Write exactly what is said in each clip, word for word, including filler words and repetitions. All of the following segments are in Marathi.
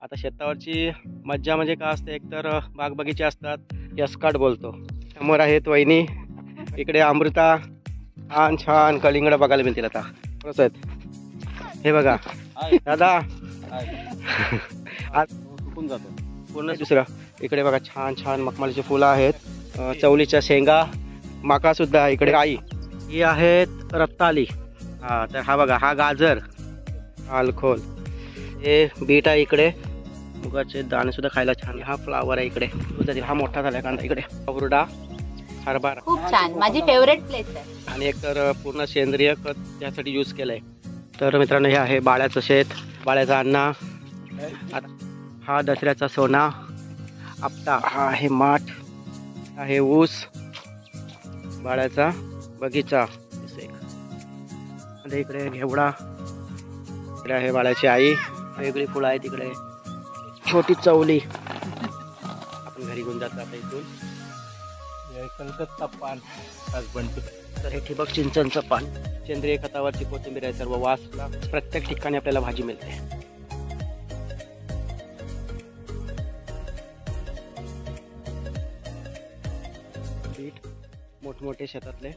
आता शेतावरची मज्जा म्हणजे काय असते, एकतर बाग बगीचे असतात, यसकाट बोलतो. समोर आहेत वहिनी, इकडे अमृता. छान छान कलिंगड बघायला मिळतील आता. बरोबर आहेत हे बघा दादा. आज सुकून जातो पूर्ण. दुसरं इकडे बघा छान छान मखमलीची फुलं आहेत, चवलीच्या शेंगा, माका सुद्धा इकडे. आई ही आहेत रत्ताली. हा तर हा बघा, हा गाजर, अलखोल, हे बीट आहे इकडे, मुगाचे दाणे सुद्धा खायला छान. हा फ्लावर आहे इकडे, हा मोठा झाला कांदा इकडे, हुरडा, हरभरा. खूप छान, माझी फेवरेट प्लेस आहे. आणि एक तर पूर्ण सेंद्रिय खत त्यासाठी यूज केलंय. तर मित्रांनो हे आहे बाळ्याचं शेत, बाळ्याचा अण्णा. हा दसऱ्याचा सोना आपटा, हा आहे माठ, आहे ऊस, बाळ्याचा बगीचा. इकडे घेवडा, इकडे आहे बाळ्याची आई, वेगळी फुलं आहेत इकडे, छोटी चवली. आपण घरी घेऊन जातो आता इथून. कलकत्ता पान बनते. तर हे ठिबक सिंचनचं पान, सेंद्रिय खतावरची कोथिंबीर आहे, सर्व वासला प्रत्येक ठिकाणी आपल्याला भाजी मिळते. बीट मोठमोठे शेतातले.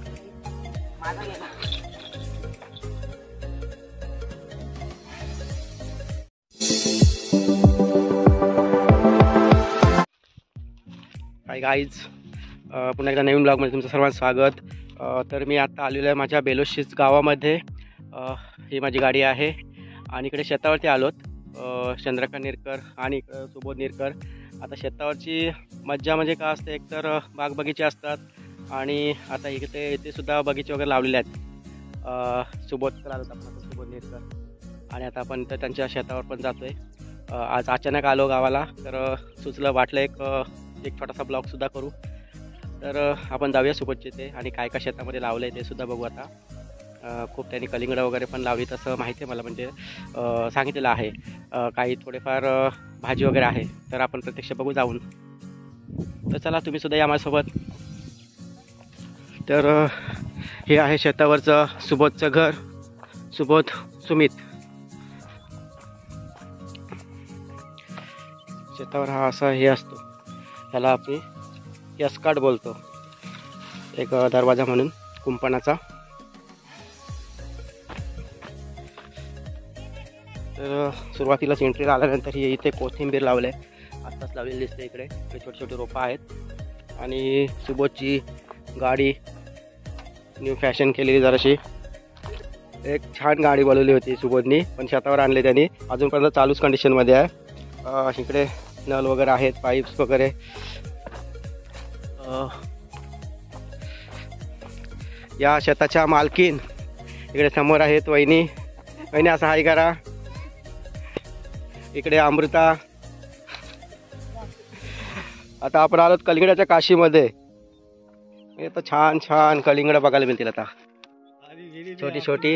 हाय गाईज, पुन्हा एकदा नवीन ब्लॉगमध्ये तुमचं सर्वांचं स्वागत. तर मी आता आलेलो आहे माझ्या बेलोशीस गावामध्ये. ही माझी गाडी आहे आणि इकडे शेतावरती आलोत. चंद्रकांत निरकर आणि सुबोध निरकर. आता शेतावरची मज्जा म्हणजे काय असते, एकतर बाग बगीचे असतात आणि आता इथे इथे सुद्धा बगीचे वगैरे लावलेले आहेत. सुबोधकर आलोत आपण आता, सुबोध निरकर. आणि आता आपण तर त्यांच्या शेतावर पण जातो आहे. आज अचानक आलो गावाला, तर सुचलं वाटलं एक एक छोटासा ब्लॉगसुद्धा करू. तर आपण जाऊया सोबतचे ते, आणि काय काय शेतामध्ये लावलं आहे ते सुद्धा बघू. आता खूप त्यांनी कलिंगडं वगैरे पण लावली तसं माहिती आहे मला, म्हणजे सांगितलेलं आहे. काही थोडेफार भाजी वगैरे आहे, तर आपण प्रत्यक्ष बघू जाऊन. तर चला तुम्ही सुद्धा या माझ्यासोबत. तर हे आहे शेतावरचं सुबोधचं घर, सुबोध सुमित. शेतावर हा असा हे असतो, ह्याला आपण यसकाट बोलतो, एक दरवाजा म्हणून कुंपणाचा. तर सुरुवातीलाच एंट्रीला आल्यानंतर ही इथे कोथिंबीर लावले, आत्ताच लावलेली दिसते. इकडे इकडे छोटी छोटी रोपं आहेत. आणि सुबोधची गाडी न्यू फॅशन केलेली जराशी, एक छान गाडी बनवली होती सुबोधनी, पण शेतावर आणले त्यांनी, अजूनपर्यंत चालूच कंडिशनमध्ये आहे. इकडे नळ वगैरे आहेत, पाईप्स वगैरे. या शेताच्या मालकीन इकडे समोर आहेत वहिनी. वहिनी असं हाय करा. इकडे अमृता. आता आपण आलोत कलिंगडाच्या काशीमध्ये. तर छान छान कलिंगड बघायला मिळतील आता, छोटी छोटी.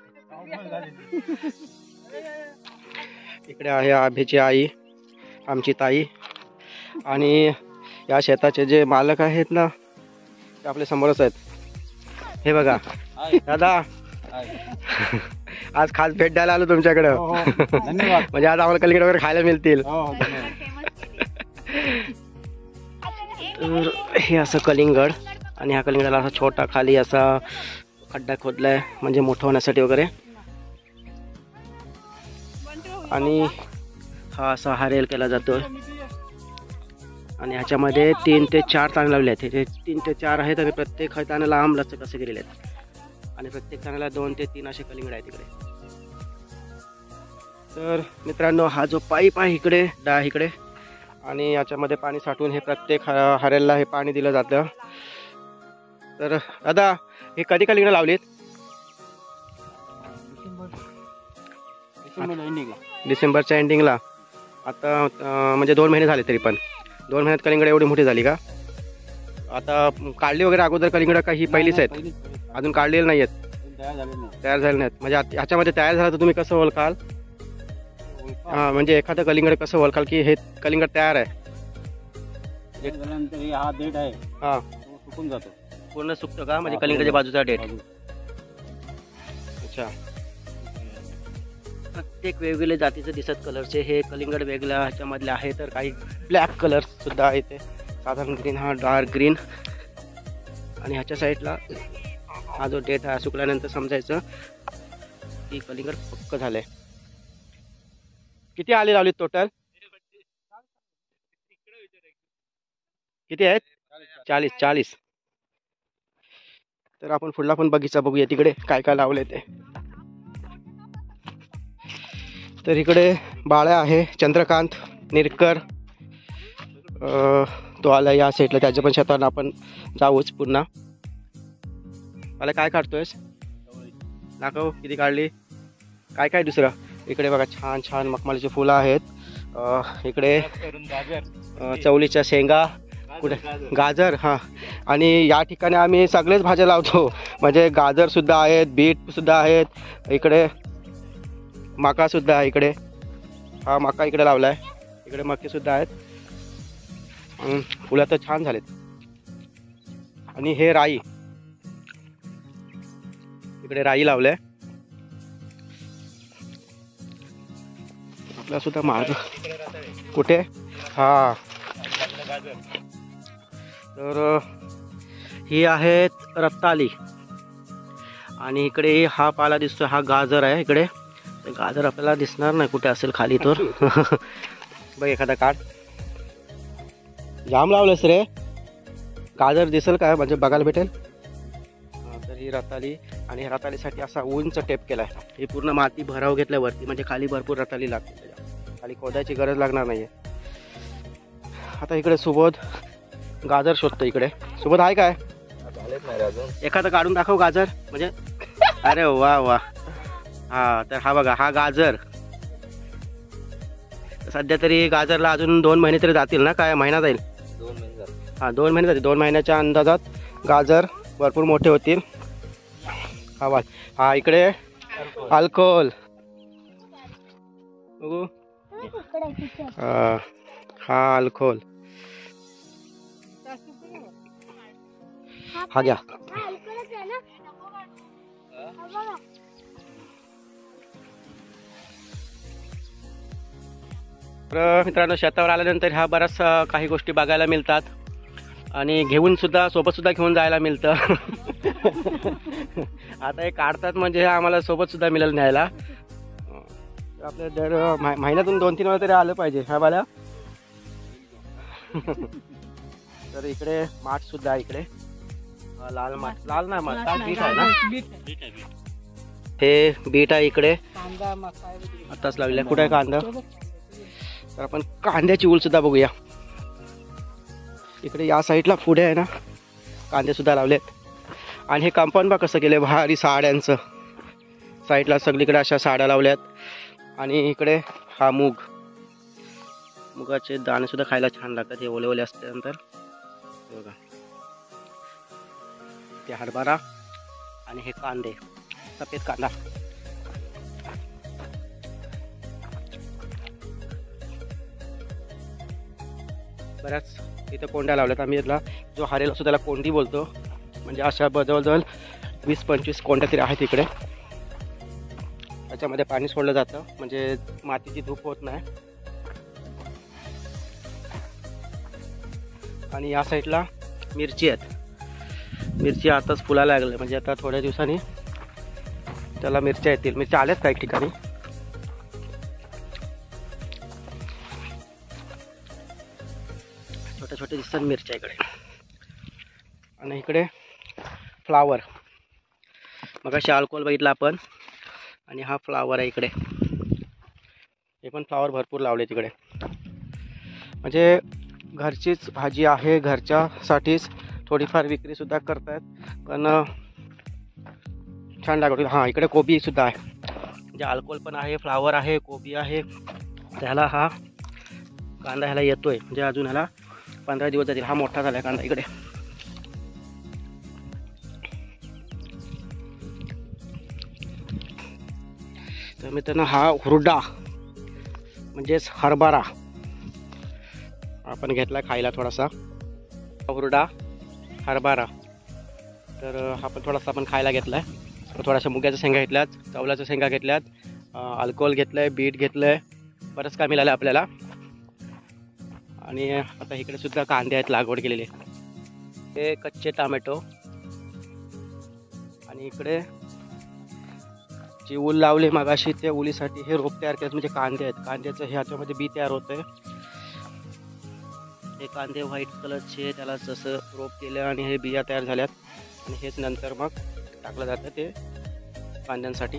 इकडे आहे आभीची आई, आमची ताई. आणि या शेताचे जे मालक आहेत ना, ते आपल्या समोरच आहेत. हे बघा दादा, आज खास भेट द्यायला आलो तुमच्याकडं. म्हणजे आज आम्हाला कलिंगड वगैरे खायला मिळतील. तर हे असं कलिंगड, आणि ह्या कलिंगडाला असा छोटा खाली असा खड्डा खोदलाय, म्हणजे मोठं होण्यासाठी वगैरे. आणि हा असा हारेल केला जातो. आणि ह्याच्यामध्ये तीन ते चार ताणे लावले आहेत. हे तीन ते चार आहेत, आणि प्रत्येक ताणे लांब लचक असे गेलेले आहेत. आणि प्रत्येक ताण्याला दोन ते तीन असे कलिंगड आहेत इकडे. तर मित्रांनो, हा जो पाईप आहे इकडे डा इकडे, आणि याच्यामध्ये पाणी साठवून हे प्रत्येक हरेलला हे पाणी दिलं जातं. तर दादा, हे कधी कलिंगड लावलीत? डिसेंबरच्या एंडिंगला. आता म्हणजे दोन महिने झाले, तरी पण दोन महिन्यात कलिंगड एवढी मोठी झाली का? आता काढली वगैरे अगोदर कलिंगड का ही पहिलीच आहेत? अजून काढलेली नाही आहेत, तयार झाले नाहीत. म्हणजे ह्याच्यामध्ये तयार झालं तर तुम्ही कसं ओळखाल? हां, म्हणजे एखादं कलिंगड कसं ओळखाल की हे कलिंगड तयार आहे? हा देठ आहे, हां, सुकून जातो, पूर्ण सुकतो का? म्हणजे कलिंगडच्या बाजूचा देठ. अच्छा. प्रत्येक वेगवेगळे जातीचे दिसत कलरचे. हे कलिंगड वेगळ्या ह्याच्यामधले आहे, तर काही ब्लॅक कलर सुद्धा आहे. ते साधारण ग्रीन, हा डार्क ग्रीन. आणि ह्याच्या साईडला हा जो डेट आहे सुकल्यानंतर समजायचं की कलिंगड पक्क झालंय. किती आले लावली टोटल? किती आहेत? चाळीस. चाळीस. तर आपण पुढला पण बगीचा बघूया तिकडे काय काय लावले ते. तर इकडे बाळ्या आहे, चंद्रकांत, निरकर, तो आला या साईडला. त्याच्या पण शेताला आपण जाऊच पुन्हा. मला काय काढतोयस? दाखव किती काढली. काय काय दुसरं? इकडे बघा छान छान मखमलीची फुलं आहेत. इकडे चवलीच्या शेंगा, कुठे गाजर. हां, आणि या ठिकाणी आम्ही सगळेच भाज्या लावतो. म्हणजे गाजर सुद्धा आहेत, बीट सुद्धा आहेत, इकडे मका सुद्धा आहे. इकडे हा मका इकडे लावला आहे. इकडे मके सुद्धा आहेत. फुलं तर छान झालेत. आणि हे राई, इकडे राई लावलंय. आपला सुद्धा मार्ग कुठे? हा, तर ही आहेत रत्ताली. आणि इकडे हा पाला दिसतो, हा गाजर आहे. इकडे गाजर आपल्याला दिसणार नाही कुठे असेल खाली. तर बघ एखादा काढ. जाम लावलंस रे. गाजर दिसेल काय म्हणजे बघायला भेटेल. तर ही रताली. आणि ह्या रतालीसाठी असा उंच टेप केलाय. ही पूर्ण माती भराव घेतल्यावरती म्हणजे खाली भरपूर रताली लागते. खाली खोदायची गरज लागणार नाहीये. आता इकडे सुबोध गाजर शोधतो. इकडे सुबोध आहे काय? एखादं काढून दाखव गाजर म्हणजे. अरे वा वा. हा, तर हा बघा, हा गाजर. सध्या तरी गाजरला अजून दोन महिने तरी जातील ना? काय महिना जाईल? दोन महिने जातील. हा, दोन महिने जातील. दोन महिन्याच्या अंदाजात गाजर भरपूर मोठे होतील. हा वा. हा, इकडे अल्कोहोल बघू. हा अल्कोहोल. हा घ्या. तर मित्रांनो, शेतावर आल्यानंतर ह्या बऱ्याच काही गोष्टी बघायला मिळतात आणि घेऊन सुद्धा सोबत सुद्धा घेऊन जायला मिळतं. आता हे काढतात म्हणजे हे आम्हाला सोबत सुद्धा मिळेल न्यायला. आपल्या दर महिन्यातून दोन तीन वेळा तरी आलं पाहिजे ह्या बाला. तर इकडे माठ सुद्धा आहे. इकडे लाल माठ, लाल ना माठ, बीट आहे ना. हे बीट आहे इकडे. आताच लावलेला. कुठे आहे कांदा? तर आपण कांद्याची उल सुद्धा बघूया. इकडे या साईडला पुढे आहे ना कांदे सुद्धा लावलेत. आणि हे कंपाऊंड बघ कसं केलं भारी साड्यांचं. साईडला सगळीकडे अशा साड्या लावल्यात. आणि इकडे हा मूग, मुगाचे दाणे सुद्धा खायला छान लागतात. हे ओले ओले असल्यानंतर बघा. ते हरभरा आणि हे कांदे, सफेद कांदा. बऱ्याच इथं कोंड्या लावल्यात आम्ही. याला जो हारेल असतो त्याला कोंडी बोलतो. म्हणजे अशा जवळजवळ वीस पंचवीस कोंड्या तरी आहेत इकडे. त्याच्यामध्ये पाणी सोडलं जातं म्हणजे मातीची धूप होत नाही. आणि या साईडला मिरची आहेत. मिरची आताच फुलायला लागले म्हणजे आता थोड्या दिवसांनी त्याला मिरच्या येतील. मिरच्या आल्यात काही ठिकाणी. छोट्या छोट्या दिसतात मिरच्या इकडे. आणि इकडे फ्लावर, मग अशी अल्कोहोल बघितला आपण. आणि हा फ्लावर आहे इकडे. हे पण फ्लावर भरपूर लावले तिकडे. म्हणजे घरचीच भाजी आहे, घरच्यासाठीच. थोडीफार विक्री सुद्धा करतात पण छान लागतो. हां, इकडे कोबी सुद्धा आहे. म्हणजे अल्कोहोल पण आहे, फ्लावर आहे, कोबी आहे. त्याला हा कांदा ह्याला येतोय म्हणजे अजून ह्याला पंधरा दिवस जातील. हा मोठा झाला कांदा इकडे. तर मित्रांनो, हा हुरडा म्हणजेच हरभरा आपण घेतला खायला थोडासा. हुरडा हरभरा तर हा पण थोडासा आपण खायला घेतला आहे. थोड्याशा मुग्याच्या शेंगा घेतल्यात, चवल्याच्या शेंगा घेतल्यात, अल्कोहोल घेतलं आहे, बीट घेतलं आहे, बरंच काय मिळालं आपल्याला. आणि आता इकडे सुद्धा कांदे आहेत लागवड केलेले. हे कच्चे टोमॅटो. आणि इकडे जी ऊल लावली मगाशी त्या उलीसाठी हे रोप तयार केलं, म्हणजे कांदे आहेत. कांद्याचं ह्याच्यामध्ये बी तयार होतं आहे. हे कांदे व्हाईट कलरचे, त्याला जसं रोप केलं आणि हे बिया तयार झाल्यात आणि हेच नंतर मग टाकलं जातं ते कांद्यांसाठी.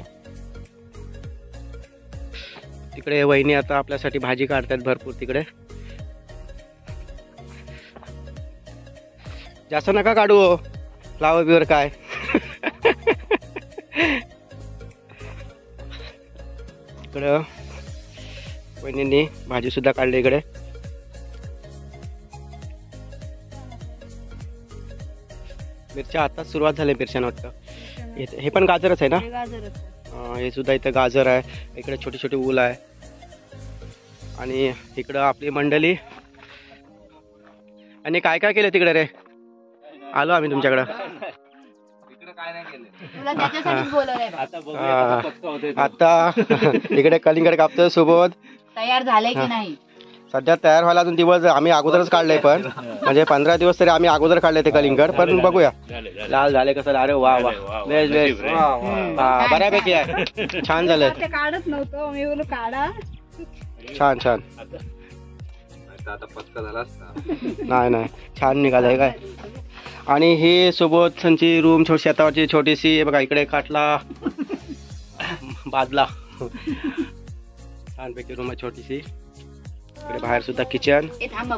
तिकडे वहिनी आता आपल्यासाठी भाजी काढतात भरपूर. तिकडे जास्त नका काढू, फ्लावर बिवर काय. इकडं वहिनींनी भाजी सुद्धा काढली. इकडे मिरच्या आताच सुरुवात झाली मिरच्या वाटतं. हे पण गाजरच आहे ना. हे सुद्धा इथं गाजर आहे. इकडे छोटी छोटी ऊल आहे. आणि इकडं आपली मंडळी. आणि काय काय केलं तिकडे रे? आलो आम्ही तुमच्याकडं. आता इकडे कलिंगड कापतोय सोबत. तयार झाले की नाही? सध्या तयार व्हायला अजून दिवस आम्ही अगोदरच काढले, पण म्हणजे पंधरा दिवस तरी आम्ही अगोदर काढले ते कलिंगड. पण बघूया लाल झाले कसं. अरे वा वा, बेस्ट बेस्ट. हा बऱ्यापैकी आहे, छान झालं. काढत नव्हतो मी, बोलू काढा. छान छान. नाही नाही छान निघालंय काय. आणि ही सोबत त्यांची रूम छोटी शेतावरची छोटीशी बघा. इकडे काटला बाजला छानपैकी रूम आहे छोटीशी. इकडे बाहेर सुद्धा किचन.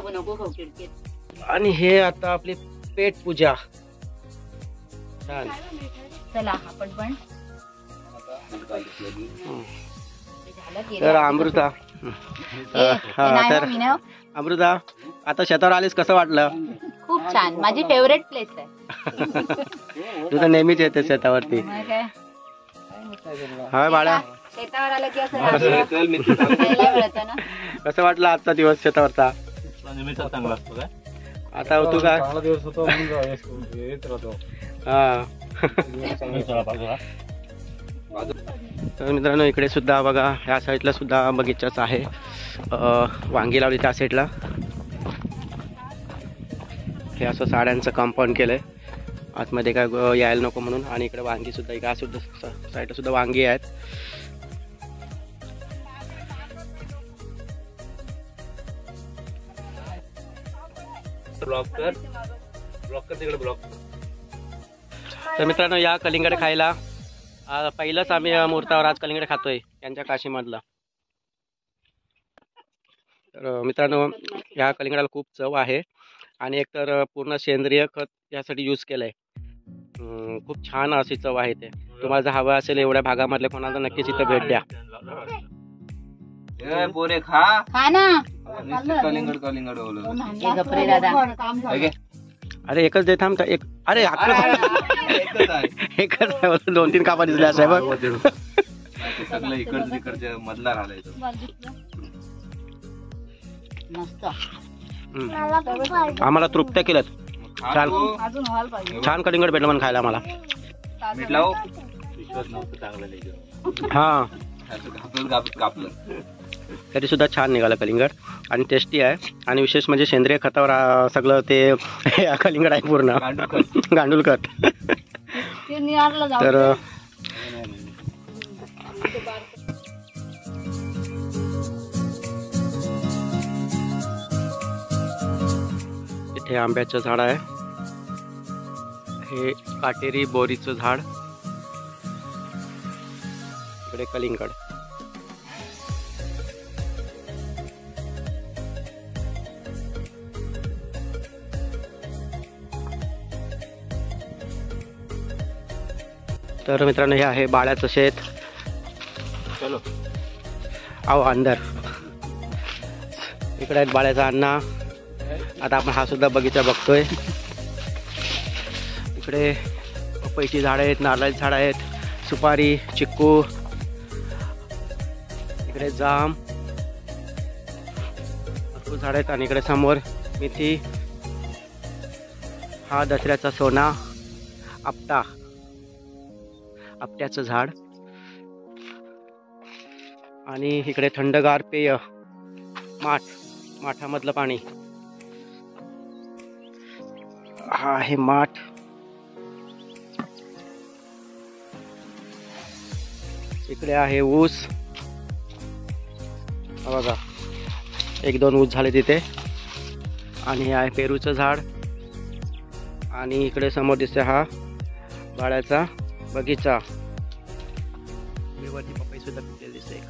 आणि हे आता आपली पेट पूजा. छान. चला आपण पण. तर अमृता, हा तर अमृता आता शेतावर आलीस, कसं वाटलं? खूप छान, माझी फेवरेट प्लेस आहे. तुझं नेहमीच येते शेतावरती. हा बाळा, शेतावर आलं की असं मिळतं ना. कसं वाटलं आजचा दिवस शेतावरचा? चांगला असतो काय आता होतो काय हा. तर मित्रांनो इकडे सुद्धा बघा, ह्या साईडला सुद्धा बगीचाच आहे. वांगी लावली त्या साईडला. हे असं साड्यांचं कंपाऊंड केलंय आतमध्ये काय यायला नको म्हणून. आणि इकडे वांगी सुद्धा, इकडे सुद्धा साईडला सुद्धा वांगी आहेत. तर मित्रांनो या कलिंगड खायला पहिलंच आम्ही मुहूर्तावर आज कलिंगड खातोय यांच्या काशीमधला. तर मित्रांनो या कलिंगडाला खूप चव आहे. आणि एकतर पूर्ण सेंद्रिय खत यासाठी यूज केलंय. खूप छान अशी चव आहे. ते तुम्हाला जर हवं असेल एवढ्या भागामधल्या कोणाला नक्कीच इथं भेट द्या. पोरे खा खा ना. कलिंगड कलिंगड अरे एकच दे थांब. एक अरे एकच दोन तीन कापा दिसले असं बघ. सगळं इकडचं तिकडच्या मधला घालायचं. मस्त. आम्हाला तृप्त केलं. छान छान कलिंगड भेटलं म्हणून खायला आम्हाला. हा कापलं तरी सुद्धा छान निघालं कलिंगड. आणि टेस्टी आहे. आणि विशेष म्हणजे सेंद्रिय खतावर सगळं ते कलिंगड आहे पूर्ण गांडूळ खत. तर इथे आंब्याचं झाड आहे. हे काटेरी बोरीचं झाड. इकडे कलिंगड. तर मित्रांनो हे आहे बाळ्याचं शेत. चलो आओ अंदर. इकडे आहेत बाळ्याचा अण्णा. आता आपण हा सुद्धा बगीचा बघतोय. इकडे पपईची झाडं आहेत, नारळाची झाडं आहेत, सुपारी, चिक्कू, इकडे जाम भरपूर झाडं आहेत. आणि इकडे समोर मेथी. हा दसऱ्याचा सोना आपटा, आपट्याचं झाड. आणि इकडे थंडगार पेय माठ, माठामधलं पाणी. हा आहे माठ. इकडे आहे ऊस. हा बघा, एक दोन ऊस झाले तिथे. आणि हे आहे पेरूचं झाड. आणि इकडे समोर दिसते हा बाळ्याचा बगीचा. वरती पपई सुद्धा पिकलेली दिसते.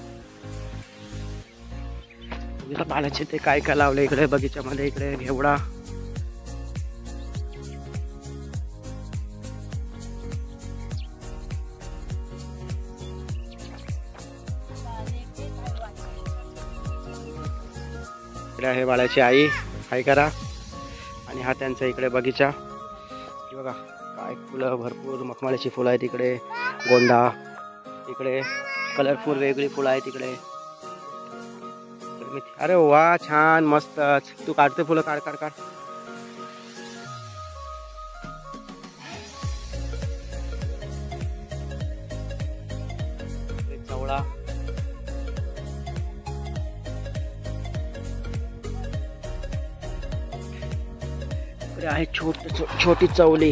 बाळाचे ते काय काय लावले इकडे बगीच्यामध्ये. इकडे घेवडा. इकडे आहे बाळाची आई. हाय करा. आणि हा त्यांचा इकडे बगीचा. बघा काय फुलं, भरपूर मखमलाची फुलं आहेत इकडे. गोंडा. इकडे कलरफुल वेगळी फुलं आहेत इकडे. अरे वा, छान मस्त. तू काढते फुलं? काढ काढ काढ. चवळा. इकडे आहे छोट छोटी चवली.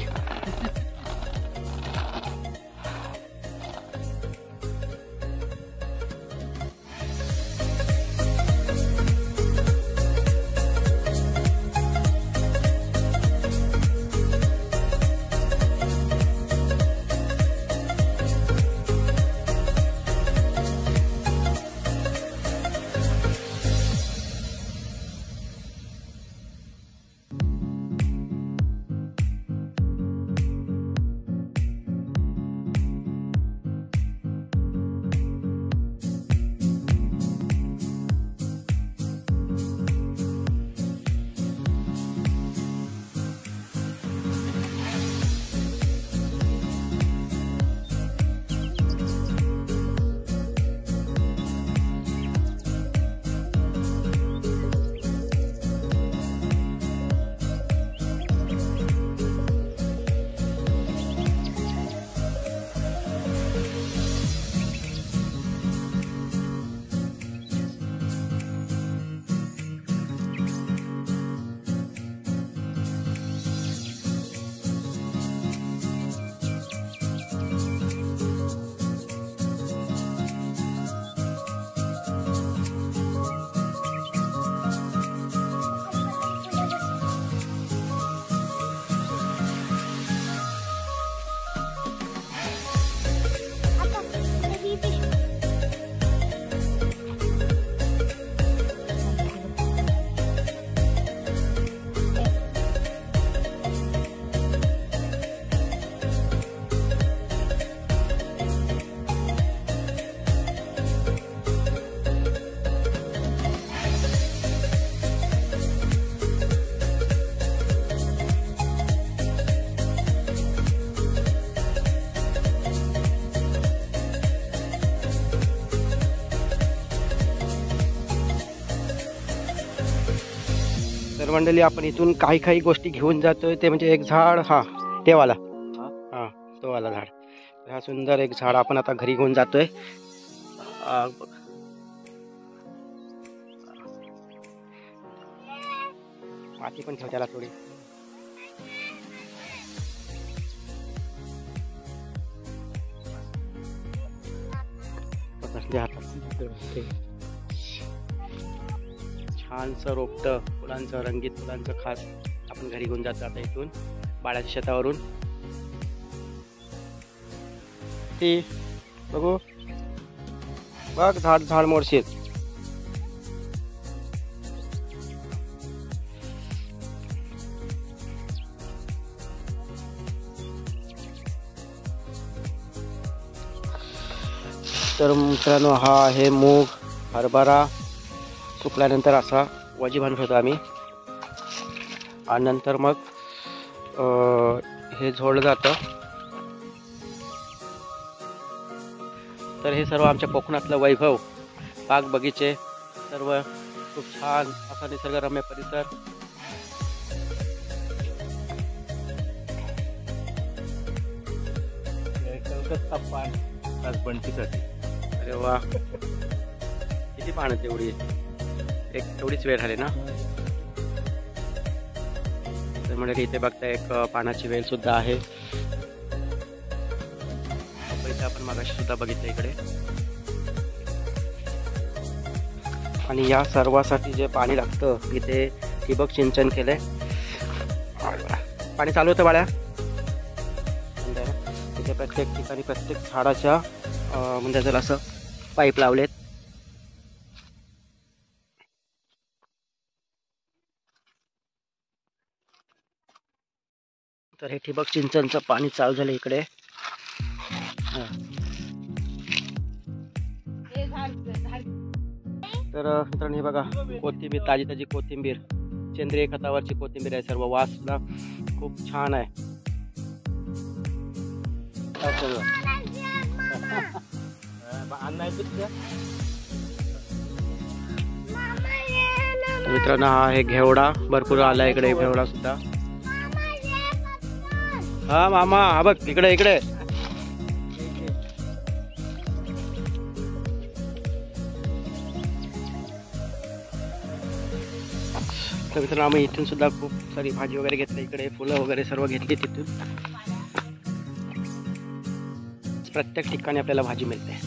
तर मंडळी, आपण इथून काही काही गोष्टी घेऊन जातोय. ते म्हणजे एक झाड, हा ते वाला, हा तो वाला झाड. हा सुंदर एक झाड आपण आता घरी घेऊन जातोय. माती पण ठेव त्याला थोडी. छानसं रोपटं फुलांचं, रंगीत फुलांचं खास आपण घरी घेऊन जातो आता इथून बाळाच्या शेतावरून. ती बघू, बघ झाड झाड मोडशील. तर मित्रांनो, हा आहे मूग, हरभरा. सुकल्यानंतर असा वजी बांधून ठेवतो आम्ही. आणि नंतर मग हे झोडलं जातं. तर हे सर्व आमच्या कोकणातलं वैभव, बाग बगीचे सर्व खूप छान असा निसर्गरम्य परिसर. कलकत्ता पान बंटीसाठी. अरे वा. किती पानं तेवढी एक तेवढीच वेळ झाली ना. तर म्हणजे इथे बघता एक पानाची वेल सुद्धा आहे. इथे आपण मागाशी सुद्धा बघितलं इकडे. आणि या सर्वासाठी जे पाणी लागतं इथे ठिबक सिंचन केलंय. पाणी चालू होतं बाळ्या. इथे प्रत्येक ठिकाणी प्रत्येक झाडाच्या म्हणजे जर असं पाईप लावलेत. तर हे ठिबक सिंचनचं पाणी चालू झालं इकडे. तर मित्रांनो हे बघा कोथिंबीर, ताजी ताजी कोथिंबीर, सेंद्रिय खतावरची कोथिंबीर आहे सर्व. वास सुद्धा खूप छान आहे. मित्रांनो हा आहे घेवडा, भरपूर आला इकडे घेवडा सुद्धा. हा मामा हा बघ इकडे इकडे. तर मित्रांनो आम्ही इथून सुद्धा खूप सारी भाजी वगैरे घेतली. इकडे फुलं वगैरे सर्व घेतली तिथून. प्रत्येक ठिकाणी आपल्याला भाजी मिळते.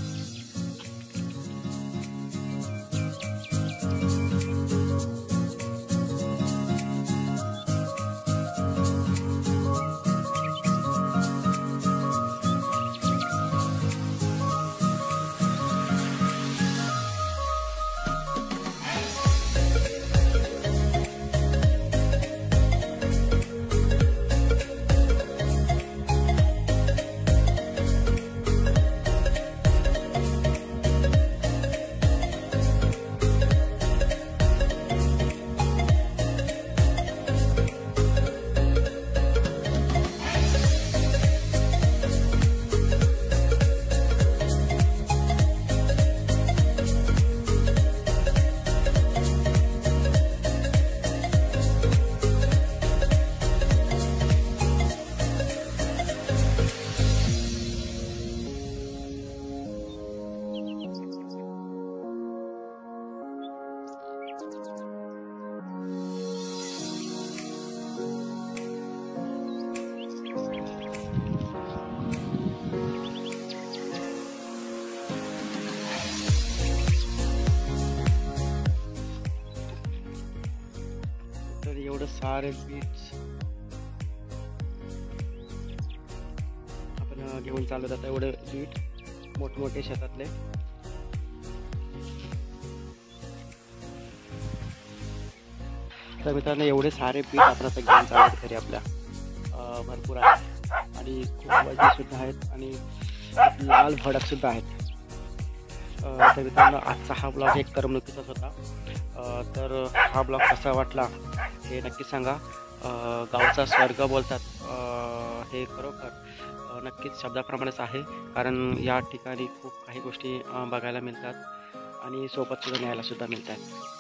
एवढं सारे बीट्स आपण घेऊन चालत आता. एवढं बीट मोठमोठे शेतातले. तर मित्रांनो एवढे सारे बीट आपण आता घेऊन चालत घरी आपल्या. भरपूर आहेत आणि खूप वजनी सुद्धा आहेत आणि लाल भडक सुद्धा आहेत. तर मित्रांनो आजचा हा ब्लॉग एक करमणुकीचाच होता. तर हा ब्लॉग कसा वाटला हे नक्की सांगा. गावचा स्वर्ग बोलतात हे खरोखर नक्कीच शब्दाप्रमाणेच आहे. कारण या ठिकाणी खूप काही गोष्टी बघायला मिळतात आणि सोबत सुद्धा न्यायला सुद्धा मिळतात.